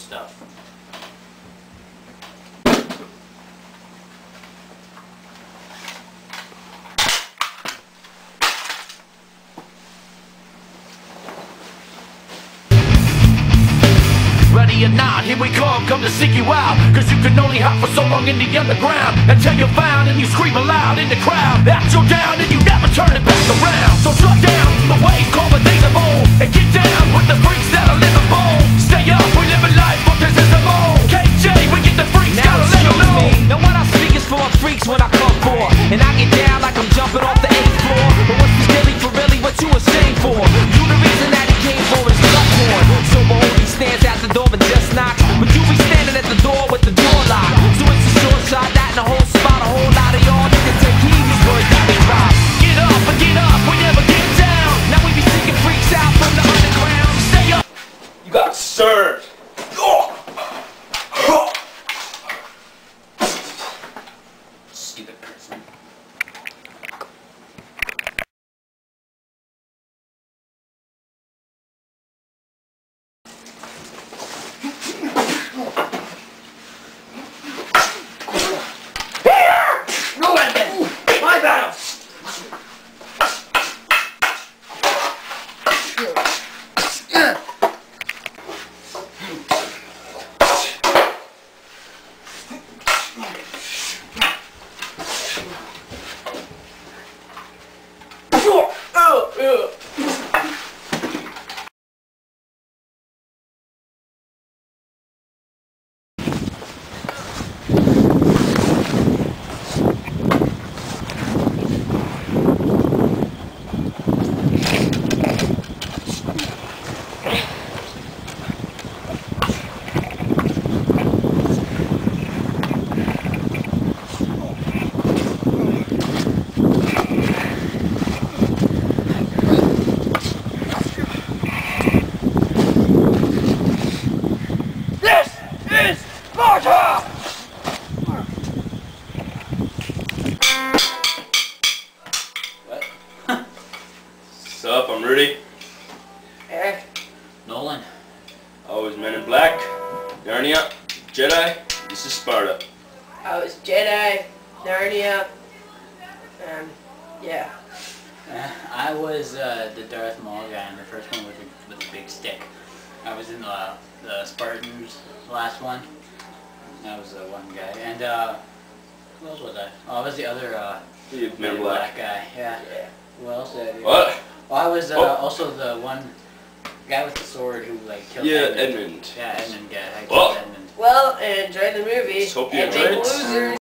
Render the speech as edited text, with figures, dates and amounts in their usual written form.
stuff. Ready or not, here we come to seek you out. Cause you can only hide for so long in the underground, until you're found and you scream aloud in the crowd that you're down and you never turn it back around. So shut down the waves, call the days of old, and get down with the freaks that are living bold. Stay up, we live a life, but this is a mold. KJ, we get the freaks, now gotta let them know. Now what I speak is for freaks when I come for, and I get down like I'm jumping off the 8th floor. But what's this really for really what you ashamed for? You the reason that he came for his gut porn. So behold, he stands at the door and just knocks, but you be standing at the door with the door locked. So it's a short shot, that in the whole spot. A whole lot of y'all niggas take heed, these words got me robbed. Get up, we never get down. Now we be seeking freaks out from the underground. Stay up. You got served. Stupid person. No weapon! My battle! Sup, I'm Rudy. Eric. Nolan. Always Men in Black. Narnia. Jedi. This is Sparta. I was Jedi, Narnia, yeah. I was the Darth Maul guy in the first one with the big stick. I was in the Spartans, last one. I was the one guy. And who else was I? Oh, I was the other Men in Black guy. Yeah. Who else did I do? What? Oh, I was also the one guy with the sword who like killed Edmund. Yeah, Edmund guy. I Oh. killed Edmund. Well, enjoy the movie. Hope you and enjoyed make it. losers.